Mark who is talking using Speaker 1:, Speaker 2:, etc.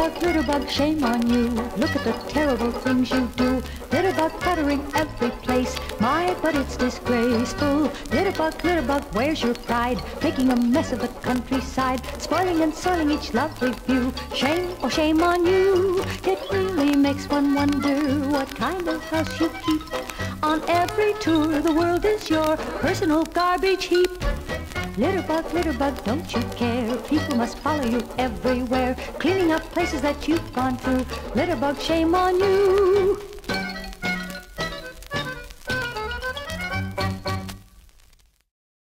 Speaker 1: Litterbug, shame on you. Look at the terrible things you do. Litterbug cluttering every place. My, but it's disgraceful. Litterbug, where's your pride? Making a mess of the countryside, spoiling and soiling each lovely view. Shame, oh shame on you. It really makes one wonder what kind of house you keep. On every tour, the world is your personal garbage heap. Litterbug, don't you care? People must follow you everywhere, cleaning up places that you've gone through. Litterbug, shame on you.